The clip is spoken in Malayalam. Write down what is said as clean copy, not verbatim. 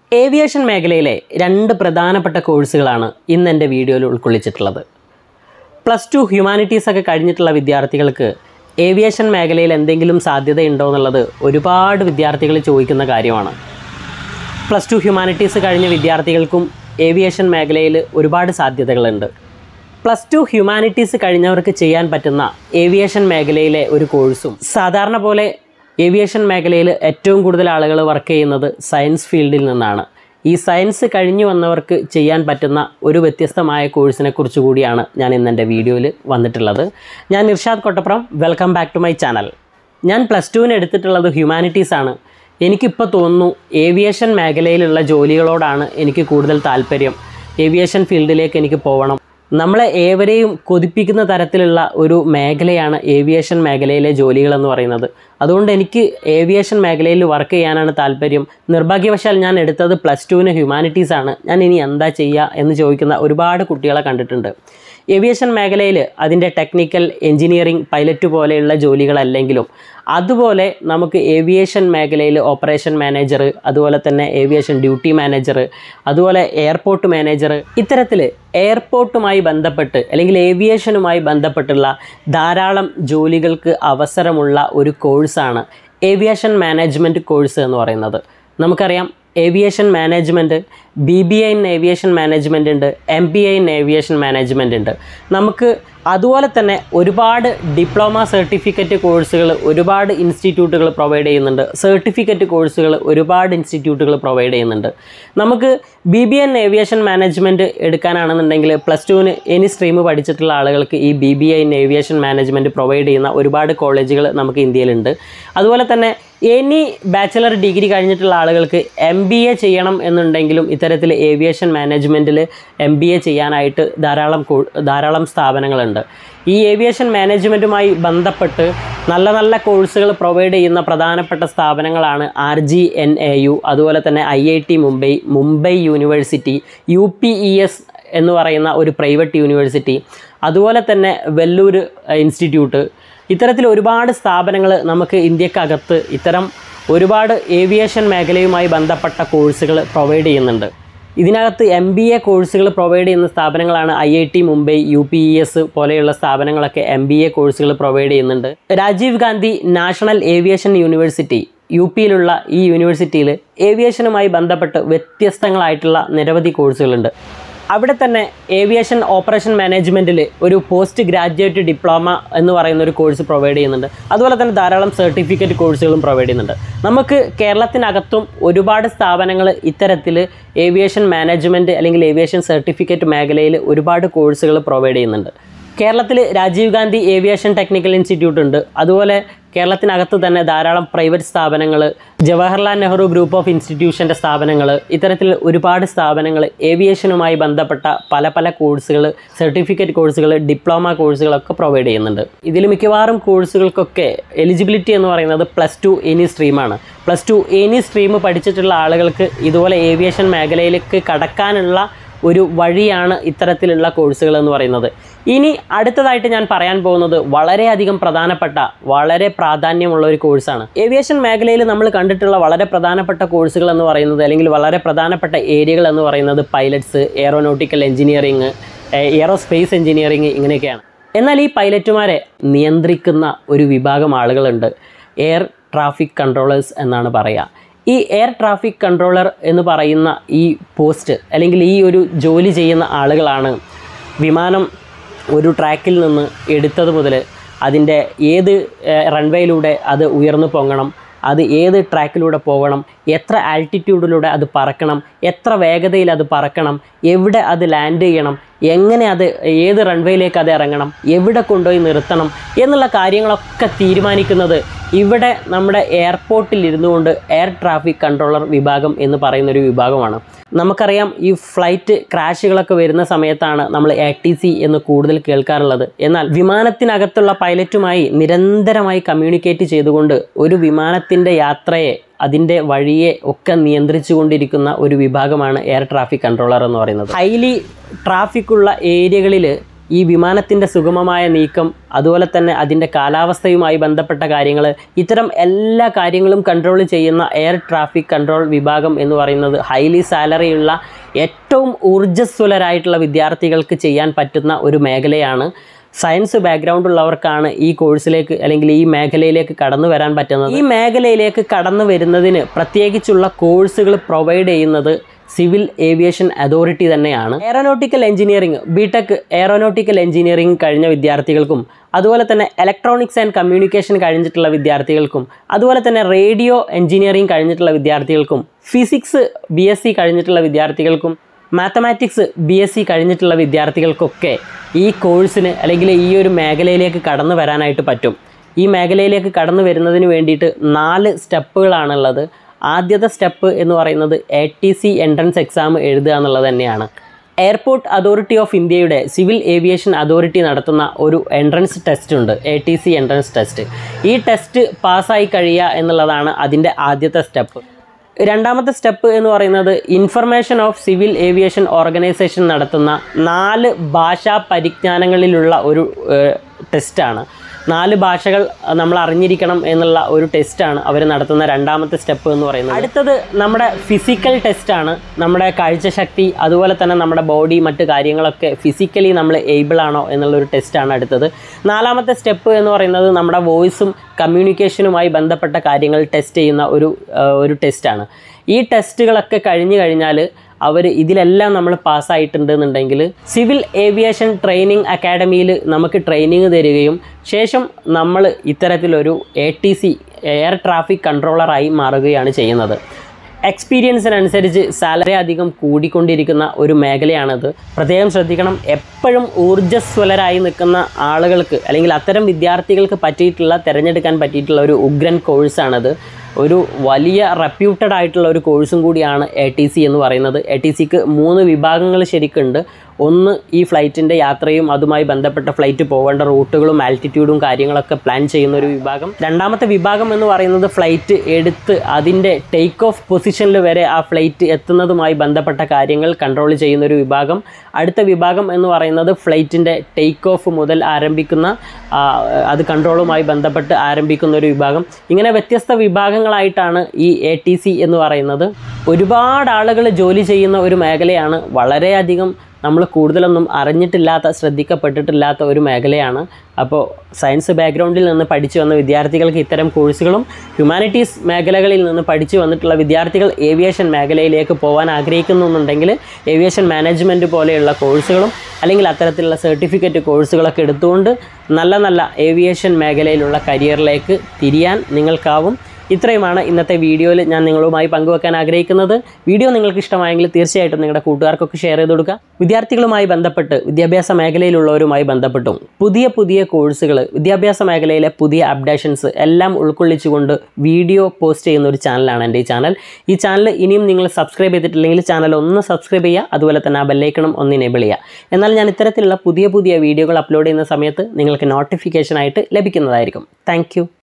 ഏവിയേഷൻ മേഖലയിലെ രണ്ട് പ്രധാനപ്പെട്ട കോഴ്സുകളാണ് ഇന്ന് എൻ്റെ വീഡിയോയിൽ ഉൾക്കൊള്ളിച്ചിട്ടുള്ളത്. +2 ഹ്യൂമാനിറ്റീസ് ഒക്കെ കഴിഞ്ഞിട്ടുള്ള വിദ്യാർത്ഥികൾക്ക് ഏവിയേഷൻ മേഖലയിൽ എന്തെങ്കിലും സാധ്യതയുണ്ടോ എന്നുള്ളത് ഒരുപാട് വിദ്യാർത്ഥികൾ ചോദിക്കുന്ന കാര്യമാണ്. +2 ഹ്യൂമാനിറ്റീസ് കഴിഞ്ഞ വിദ്യാർത്ഥികൾക്കും ഏവിയേഷൻ മേഖലയിൽ ഒരുപാട് സാധ്യതകളുണ്ട്. +2 ഹ്യൂമാനിറ്റീസ് കഴിഞ്ഞവർക്ക് ചെയ്യാൻ പറ്റുന്ന ഏവിയേഷൻ മേഖലയിലെ ഒരു കോഴ്സും സാധാരണ പോലെ ഏവിയേഷൻ മേഖലയിൽ ഏറ്റവും കൂടുതൽ ആളുകൾ വർക്ക് ചെയ്യുന്നത് സയൻസ് ഫീൽഡിൽ നിന്നാണ്. ഈ സയൻസ് കഴിഞ്ഞു വന്നവർക്ക് ചെയ്യാൻ പറ്റുന്ന ഒരു വ്യത്യസ്തമായ കോഴ്സിനെ കുറിച്ച് കൂടിയാണ് ഞാൻ ഇന്ന് എൻ്റെ വീഡിയോയിൽ വന്നിട്ടുള്ളത്. ഞാൻ Irshad Kottappuram. Welcome back to my channel. ഞാൻ +2 എടുത്തിട്ടുള്ളത് ഹ്യൂമാനിറ്റീസ് ആണ്. എനിക്കിപ്പോൾ തോന്നുന്നു ഏവിയേഷൻ മേഖലയിലുള്ള ജോലികളോടാണ് എനിക്ക് കൂടുതൽ താല്പര്യം. ഏവിയേഷൻ ഫീൽഡിലേക്ക് എനിക്ക് പോകണം. നമ്മളെ ഏവരെയും കൊതിപ്പിക്കുന്ന തരത്തിലുള്ള ഒരു മേഖലയാണ് ഏവിയേഷൻ മേഖലയിലെ ജോലികളെന്ന് പറയുന്നത്. അതുകൊണ്ട് എനിക്ക് ഏവിയേഷൻ മേഖലയിൽ വർക്ക് ചെയ്യാനാണ് താല്പര്യം. നിർഭാഗ്യവശാൽ ഞാൻ എടുത്തത് +2 ഹ്യൂമാനിറ്റീസ് ആണ്. ഞാൻ ഇനി എന്താ ചെയ്യുക എന്ന് ചോദിക്കുന്ന ഒരുപാട് കുട്ടികളെ കണ്ടിട്ടുണ്ട്. ഏവിയേഷൻ മേഖലയിൽ അതിൻ്റെ ടെക്നിക്കൽ, എൻജിനീയറിംഗ്, പൈലറ്റ് പോലെയുള്ള ജോലികളല്ലെങ്കിലും അതുപോലെ നമുക്ക് ഏവിയേഷൻ മേഖലയിൽ ഓപ്പറേഷൻ മാനേജർ, അതുപോലെ തന്നെ ഏവിയേഷൻ ഡ്യൂട്ടി മാനേജർ, അതുപോലെ എയർപോർട്ട് മാനേജർ, ഇത്തരത്തിൽ എയർപോർട്ടുമായി ബന്ധപ്പെട്ട് അല്ലെങ്കിൽ ഏവിയേഷനുമായി ബന്ധപ്പെട്ടുള്ള ധാരാളം ജോലികൾക്ക് അവസരമുള്ള ഒരു കോഴ്സാണ് ഏവിയേഷൻ മാനേജ്മെൻറ്റ് കോഴ്സ് എന്ന് പറയുന്നത്. നമുക്കറിയാം aviation management, BBA in aviation management ഉണ്ട്, MBA ഇൻ ഏവിയേഷൻ മാനേജ്മെൻറ്റ് ഉണ്ട്. നമുക്ക് അതുപോലെ തന്നെ ഒരുപാട് ഡിപ്ലോമ സർട്ടിഫിക്കറ്റ് കോഴ്സുകൾ ഒരുപാട് ഇൻസ്റ്റിറ്റ്യൂട്ടുകൾ പ്രൊവൈഡ് ചെയ്യുന്നുണ്ട്. സർട്ടിഫിക്കറ്റ് കോഴ്സുകൾ ഒരുപാട് ഇൻസ്റ്റിറ്റ്യൂട്ടുകൾ പ്രൊവൈഡ് ചെയ്യുന്നുണ്ട്. നമുക്ക് BBA ഇൻ ഏവിയേഷൻ മാനേജ്മെൻറ്റ് എടുക്കാനാണെന്നുണ്ടെങ്കിൽ +2 എനി സ്ട്രീം പഠിച്ചിട്ടുള്ള ആളുകൾക്ക് ഈ BBA in aviation management provide ചെയ്യുന്ന ഒരുപാട് കോളേജുകൾ നമുക്ക് ഇന്ത്യയിലുണ്ട്. അതുപോലെ തന്നെ എനി ബാച്ചിലർ ഡിഗ്രി കഴിഞ്ഞിട്ടുള്ള ആളുകൾക്ക് MBA ചെയ്യണം എന്നുണ്ടെങ്കിലും ഇത്തരത്തിൽ ഏവിയേഷൻ മാനേജ്മെൻറ്റിൽ MBA ചെയ്യാനായിട്ട് ധാരാളം സ്ഥാപനങ്ങളുണ്ട്. ഈ ഏവിയേഷൻ മാനേജ്മെൻറ്റുമായി ബന്ധപ്പെട്ട് നല്ല നല്ല കോഴ്സുകൾ പ്രൊവൈഡ് ചെയ്യുന്ന പ്രധാനപ്പെട്ട സ്ഥാപനങ്ങളാണ് RGNAU, അതുപോലെ തന്നെ IIT മുംബൈ യൂണിവേഴ്സിറ്റി, UPES എന്ന് പറയുന്ന ഒരു പ്രൈവറ്റ് യൂണിവേഴ്സിറ്റി, അതുപോലെ തന്നെ വെല്ലൂർ ഇൻസ്റ്റിറ്റ്യൂട്ട്. ഇത്തരത്തിൽ ഒരുപാട് സ്ഥാപനങ്ങൾ നമുക്ക് ഇന്ത്യക്കകത്ത് ഇത്തരം ഒരുപാട് ഏവിയേഷൻ മേഖലയുമായി ബന്ധപ്പെട്ട കോഴ്സുകൾ പ്രൊവൈഡ് ചെയ്യുന്നുണ്ട്. ഇതിനകത്ത് MBA കോഴ്സുകൾ പ്രൊവൈഡ് ചെയ്യുന്ന സ്ഥാപനങ്ങളാണ് IIT മുംബൈ, UPES പോലെയുള്ള സ്ഥാപനങ്ങളൊക്കെ MBA കോഴ്സുകൾ പ്രൊവൈഡ് ചെയ്യുന്നുണ്ട്. Rajiv Gandhi national aviation university, UPയിലുള്ള ഈ യൂണിവേഴ്സിറ്റിയിൽ ഏവിയേഷനുമായി ബന്ധപ്പെട്ട് വ്യത്യസ്തങ്ങളായിട്ടുള്ള നിരവധി കോഴ്സുകളുണ്ട്. അവിടെ തന്നെ ഏവിയേഷൻ ഓപ്പറേഷൻ മാനേജ്മെൻറ്റിൽ ഒരു പോസ്റ്റ് ഗ്രാജുവേറ്റ് ഡിപ്ലോമ എന്ന് പറയുന്ന ഒരു കോഴ്സ് പ്രൊവൈഡ് ചെയ്യുന്നുണ്ട്. അതുപോലെ തന്നെ ധാരാളം സർട്ടിഫിക്കറ്റ് കോഴ്സുകളും പ്രൊവൈഡ് ചെയ്യുന്നുണ്ട്. നമുക്ക് കേരളത്തിനകത്തും ഒരുപാട് സ്ഥാപനങ്ങൾ ഇത്തരത്തിൽ ഏവിയേഷൻ മാനേജ്മെൻറ്റ് അല്ലെങ്കിൽ ഏവിയേഷൻ സർട്ടിഫിക്കറ്റ് മേഖലയിൽ ഒരുപാട് കോഴ്സുകൾ പ്രൊവൈഡ് ചെയ്യുന്നുണ്ട്. കേരളത്തിൽ Rajiv Gandhi aviation technical institute ഉണ്ട്. അതുപോലെ കേരളത്തിനകത്ത് തന്നെ ധാരാളം പ്രൈവറ്റ് സ്ഥാപനങ്ങൾ, ജവഹർലാൽ നെഹ്റു ഗ്രൂപ്പ് ഓഫ് ഇൻസ്റ്റിറ്റ്യൂഷൻ്റെ സ്ഥാപനങ്ങൾ, ഇത്തരത്തിൽ ഒരുപാട് സ്ഥാപനങ്ങൾ ഏവിയേഷനുമായി ബന്ധപ്പെട്ട പല കോഴ്സുകൾ, സർട്ടിഫിക്കറ്റ് കോഴ്സുകൾ, ഡിപ്ലോമ കോഴ്സുകളൊക്കെ പ്രൊവൈഡ് ചെയ്യുന്നുണ്ട്. ഇതിൽ മിക്കവാറും കോഴ്സുകൾക്കൊക്കെ എലിജിബിലിറ്റി എന്ന് പറയുന്നത് +2 എനി സ്ട്രീമാണ്. +2 എനി സ്ട്രീം പഠിച്ചിട്ടുള്ള ആളുകൾക്ക് ഇതുപോലെ ഏവിയേഷൻ മേഖലയിലേക്ക് കടക്കാനുള്ള ഒരു വഴിയാണ് ഇത്തരത്തിലുള്ള കോഴ്സുകൾ എന്ന് പറയുന്നത്. ഇനി അടുത്തതായിട്ട് ഞാൻ പറയാൻ പോകുന്നത് വളരെയധികം പ്രധാനപ്പെട്ട, വളരെ പ്രാധാന്യമുള്ള ഒരു കോഴ്സാണ്. ഏവിയേഷൻ മേഖലയിൽ നമ്മൾ കണ്ടിട്ടുള്ള വളരെ പ്രധാനപ്പെട്ട കോഴ്സുകൾ എന്ന് പറയുന്നത്, അല്ലെങ്കിൽ വളരെ പ്രധാനപ്പെട്ട ഏരിയകൾ എന്ന് പറയുന്നത് pilots, aeronautical engineering, aerospace engineering, ഇങ്ങനെയൊക്കെയാണ്. എന്നാൽ ഈ പൈലറ്റുമാരെ നിയന്ത്രിക്കുന്ന ഒരു വിഭാഗം ആളുകളുണ്ട്. എയർ ട്രാഫിക് കൺട്രോളേഴ്സ് എന്നാണ് പറയുക. ഈ എയർ ട്രാഫിക് കൺട്രോളർ എന്ന് പറയുന്ന ഈ പോസ്റ്റ് അല്ലെങ്കിൽ ഈ ഒരു ജോലി ചെയ്യുന്ന ആളുകളാണ് വിമാനം ഒരു ട്രാക്കിൽ നിന്ന് എടുത്തത് മുതൽ അതിൻ്റെ ഏത് റൺവേയിലൂടെ അത് ഉയർന്നു പൊങ്ങണം, അത് ഏത് ട്രാക്കിലൂടെ പോകണം, എത്ര ആൾട്ടിറ്റ്യൂഡിലൂടെ അത് പറക്കണം, എത്ര വേഗതയിൽ അത് പറക്കണം, എവിടെ അത് ലാൻഡ് ചെയ്യണം, എങ്ങനെ അത് ഏത് റൺവേയിലേക്ക് അത് ഇറങ്ങണം, എവിടെ കൊണ്ടുപോയി നിർത്തണം എന്നുള്ള കാര്യങ്ങളൊക്കെ തീരുമാനിക്കുന്നത് ഇവിടെ നമ്മുടെ എയർപോർട്ടിൽ ഇരുന്നുകൊണ്ട് എയർ ട്രാഫിക് കൺട്രോളർ വിഭാഗം എന്ന് പറയുന്നൊരു വിഭാഗമാണ്. നമുക്കറിയാം ഈ ഫ്ലൈറ്റ് ക്രാഷുകളൊക്കെ വരുന്ന സമയത്താണ് നമ്മൾ ATC എന്ന് കൂടുതൽ കേൾക്കാറുള്ളത്. എന്നാൽ വിമാനത്തിനകത്തുള്ള പൈലറ്റുമായി നിരന്തരമായി കമ്മ്യൂണിക്കേറ്റ് ചെയ്തുകൊണ്ട് ഒരു വിമാനത്തിൻ്റെ യാത്രയെ, അതിൻ്റെ വഴിയെ ഒക്കെ നിയന്ത്രിച്ചു കൊണ്ടിരിക്കുന്ന ഒരു വിഭാഗമാണ് എയർ ട്രാഫിക് കൺട്രോളർ എന്ന് പറയുന്നത്. ഹൈലി ട്രാഫിക്കുള്ള ഏരിയകളിൽ ഈ വിമാനത്തിൻ്റെ സുഗമമായ നീക്കം, അതുപോലെ തന്നെ അതിൻ്റെ കാലാവസ്ഥയുമായി ബന്ധപ്പെട്ട കാര്യങ്ങൾ, ഇത്തരം എല്ലാ കാര്യങ്ങളും കൺട്രോൾ ചെയ്യുന്ന എയർ ട്രാഫിക് കൺട്രോൾ വിഭാഗം എന്ന് പറയുന്നത് ഹൈലി സാലറിയുള്ള ഏറ്റവും ഊർജ്ജസ്വലരായിട്ടുള്ള വിദ്യാർത്ഥികൾക്ക് ചെയ്യാൻ പറ്റുന്ന ഒരു മേഖലയാണ്. സയൻസ് ബാക്ക്ഗ്രൗണ്ട് ഉള്ളവർക്കാണ് ഈ കോഴ്സിലേക്ക് അല്ലെങ്കിൽ ഈ മേഖലയിലേക്ക് കടന്നു വരാൻ പറ്റുന്നത്. ഈ മേഖലയിലേക്ക് കടന്നു വരുന്നതിന് പ്രത്യേകിച്ചുള്ള കോഴ്സുകൾ പ്രൊവൈഡ് ചെയ്യുന്നത് സിവിൽ ഏവിയേഷൻ അതോറിറ്റി തന്നെയാണ്. Aeronautical engineering, BTech aeronautical engineering കഴിഞ്ഞ വിദ്യാർത്ഥികൾക്കും, അതുപോലെ തന്നെ ഇലക്ട്രോണിക്സ് ആൻഡ് കമ്മ്യൂണിക്കേഷൻ കഴിഞ്ഞിട്ടുള്ള വിദ്യാർത്ഥികൾക്കും, അതുപോലെ തന്നെ റേഡിയോ എഞ്ചിനീയറിംഗ് കഴിഞ്ഞിട്ടുള്ള വിദ്യാർത്ഥികൾക്കും, ഫിസിക്സ് BSc കഴിഞ്ഞിട്ടുള്ള വിദ്യാർത്ഥികൾക്കും, മാത്തമാറ്റിക്സ് BSc കഴിഞ്ഞിട്ടുള്ള വിദ്യാർത്ഥികൾക്കൊക്കെ ഈ കോഴ്സിന് അല്ലെങ്കിൽ ഈ ഒരു മേഖലയിലേക്ക് കടന്നു വരാനായിട്ട് പറ്റും. ഈ മേഖലയിലേക്ക് കടന്നു വരുന്നതിന് വേണ്ടിയിട്ട് 4 സ്റ്റെപ്പുകളാണുള്ളത്. ആദ്യത്തെ സ്റ്റെപ്പ് എന്ന് പറയുന്നത് ATC എൻട്രൻസ് എക്സാം എഴുതുക എന്നുള്ളത് തന്നെയാണ്. എയർപോർട്ട് അതോറിറ്റി ഓഫ് ഇന്ത്യയുടെ സിവിൽ ഏവിയേഷൻ അതോറിറ്റി നടത്തുന്ന ഒരു എൻട്രൻസ് ടെസ്റ്റ് ഉണ്ട്, ATC എൻട്രൻസ് ടെസ്റ്റ്. ഈ ടെസ്റ്റ് പാസ്സായി കഴിയുക എന്നുള്ളതാണ് അതിൻ്റെ ആദ്യത്തെ സ്റ്റെപ്പ്. രണ്ടാമത്തെ സ്റ്റെപ്പ് എന്ന് പറയുന്നത് information of civil aviation organization നടത്തുന്ന 4 ഭാഷാ പരിജ്ഞാനങ്ങളിലുള്ള ഒരു ടെസ്റ്റാണ്. 4 ഭാഷകൾ നമ്മൾ അറിഞ്ഞിരിക്കണം എന്നുള്ള ഒരു ടെസ്റ്റാണ് അവർ നടത്തുന്ന രണ്ടാമത്തെ സ്റ്റെപ്പ് എന്ന് പറയുന്നത്. അടുത്തത് നമ്മുടെ ഫിസിക്കൽ ടെസ്റ്റാണ്. നമ്മുടെ കാഴ്ചശക്തി, അതുപോലെ തന്നെ നമ്മുടെ ബോഡി, മറ്റ് കാര്യങ്ങളൊക്കെ ഫിസിക്കലി നമ്മൾ ഏബിൾ ആണോ എന്നുള്ളൊരു ടെസ്റ്റാണ് അടുത്തത്. 4ാമത്തെ സ്റ്റെപ്പ് എന്ന് പറയുന്നത് നമ്മുടെ വോയിസും കമ്മ്യൂണിക്കേഷനുമായി ബന്ധപ്പെട്ട കാര്യങ്ങൾ ടെസ്റ്റ് ചെയ്യുന്ന ഒരു ടെസ്റ്റാണ്. ഈ ടെസ്റ്റുകളൊക്കെ കഴിഞ്ഞു കഴിഞ്ഞാൽ ഇതിലെല്ലാം നമ്മൾ പാസ്സായിട്ടുണ്ടെന്നുണ്ടെങ്കിൽ സിവിൽ ഏവിയേഷൻ ട്രെയിനിങ് അക്കാഡമിയിൽ നമുക്ക് ട്രെയിനിങ് തരികയും ശേഷം നമ്മൾ ഇത്തരത്തിലൊരു ATC എയർ ട്രാഫിക് കൺട്രോളറായി മാറുകയാണ് ചെയ്യുന്നത്. എക്സ്പീരിയൻസിനനുസരിച്ച് സാലറി അധികം കൂടിക്കൊണ്ടിരിക്കുന്ന ഒരു മേഖലയാണത്. പ്രത്യേകം ശ്രദ്ധിക്കണം. എപ്പോഴും ഊർജ്ജസ്വലരായി നിൽക്കുന്ന ആളുകൾക്ക് അല്ലെങ്കിൽ അത്തരം വിദ്യാർത്ഥികൾക്ക് തിരഞ്ഞെടുക്കാൻ പറ്റിയിട്ടുള്ള ഒരു ഉഗ്രൻ കോഴ്സാണത്. ഒരു വലിയ റെപ്യൂട്ടഡ് ആയിട്ടുള്ള ഒരു കോഴ്സും കൂടിയാണ് ATC എന്ന് പറയുന്നത്. ATCക്ക് 3 വിഭാഗങ്ങൾ ശരിക്കുണ്ട്. ഒന്ന് ഈ ഫ്ലൈറ്റിൻ്റെ യാത്രയും അതുമായി ബന്ധപ്പെട്ട ഫ്ലൈറ്റ് പോകേണ്ട റൂട്ടുകളും ആൽറ്റിറ്റ്യൂഡും കാര്യങ്ങളൊക്കെ പ്ലാൻ ചെയ്യുന്ന ഒരു വിഭാഗം. രണ്ടാമത്തെ വിഭാഗം എന്ന് പറയുന്നത് ഫ്ലൈറ്റ് എടുത്ത് അതിൻ്റെ ടേക്ക് ഓഫ് പൊസിഷനിൽ വരെ ആ ഫ്ലൈറ്റ് എത്തുന്നതുമായി ബന്ധപ്പെട്ട കാര്യങ്ങൾ കൺട്രോൾ ചെയ്യുന്ന ഒരു വിഭാഗം. അടുത്ത വിഭാഗം എന്ന് പറയുന്നത് ഫ്ലൈറ്റിൻ്റെ ടേക്ക് ഓഫ് മുതൽ ആരംഭിക്കുന്ന അത് കൺട്രോളുമായി ബന്ധപ്പെട്ട് ആരംഭിക്കുന്ന ഒരു വിഭാഗം. ഇങ്ങനെ വ്യത്യസ്ത വിഭാഗങ്ങളായിട്ടാണ് ഈ ATC എന്ന് പറയുന്നത്. ഒരുപാട് ആളുകൾ ജോലി ചെയ്യുന്ന ഒരു മേഖലയാണ്. വളരെയധികം നമ്മൾ കൂടുതലൊന്നും അറിഞ്ഞിട്ടില്ലാത്ത, ശ്രദ്ധിക്കപ്പെട്ടിട്ടില്ലാത്ത ഒരു മേഖലയാണ്. അപ്പോൾ സയൻസ് ബാക്ക്ഗ്രൗണ്ടിൽ നിന്ന് പഠിച്ചു വന്ന വിദ്യാർത്ഥികൾക്ക് ഇത്തരം കോഴ്സുകളും, ഹ്യൂമാനിറ്റീസ് മേഖലകളിൽ നിന്ന് പഠിച്ചു വന്നിട്ടുള്ള വിദ്യാർത്ഥികൾ ഏവിയേഷൻ മേഖലയിലേക്ക് പോകാൻ ആഗ്രഹിക്കുന്നുണ്ടെങ്കിൽ ഏവിയേഷൻ മാനേജ്മെൻറ്റ് പോലെയുള്ള കോഴ്സുകളും അല്ലെങ്കിൽ അത്തരത്തിലുള്ള സർട്ടിഫിക്കറ്റ് കോഴ്സുകളൊക്കെ എടുത്തുകൊണ്ട് നല്ല നല്ല ഏവിയേഷൻ മേഖലയിലുള്ള കരിയറിലേക്ക് തിരിയാൻ നിങ്ങൾക്കാവും. ഇത്രയുമാണ് ഇന്നത്തെ വീഡിയോയിൽ ഞാൻ നിങ്ങളുമായി പങ്കുവെക്കാൻ ആഗ്രഹിക്കുന്നത്. വീഡിയോ നിങ്ങൾക്ക് ഇഷ്ടമായെങ്കിൽ തീർച്ചയായിട്ടും നിങ്ങളുടെ കൂട്ടുകാർക്കൊക്കെ ഷെയർ ചെയ്ത് കൊടുക്കുക. വിദ്യാർത്ഥികളുമായി ബന്ധപ്പെട്ട്, വിദ്യാഭ്യാസ മേഖലയിലുള്ളവരുമായി ബന്ധപ്പെട്ടും പുതിയ കോഴ്സുകൾ, വിദ്യാഭ്യാസ മേഖലയിലെ പുതിയ അപ്ഡേഷൻസ് എല്ലാം ഉൾക്കൊള്ളിച്ചുകൊണ്ട് വീഡിയോ പോസ്റ്റ് ചെയ്യുന്ന ഒരു ചാനലാണ് എൻ്റെ ഈ ചാനൽ. ഈ ചാനൽ ഇനിയും നിങ്ങൾ സബ്സ്ക്രൈബ് ചെയ്തിട്ടില്ലെങ്കിൽ ചാനൽ ഒന്ന് സബ്സ്ക്രൈബ് ചെയ്യുക. അതുപോലെ തന്നെ ആ ബെല്ലൈക്കണും ഒന്ന് എനേബിൾ ചെയ്യുക. എന്നാൽ ഞാൻ ഇത്തരത്തിലുള്ള പുതിയ വീഡിയോകൾ അപ്ലോഡ് ചെയ്യുന്ന സമയത്ത് നിങ്ങൾക്ക് നോട്ടിഫിക്കേഷനായിട്ട് ലഭിക്കുന്നതായിരിക്കും. താങ്ക്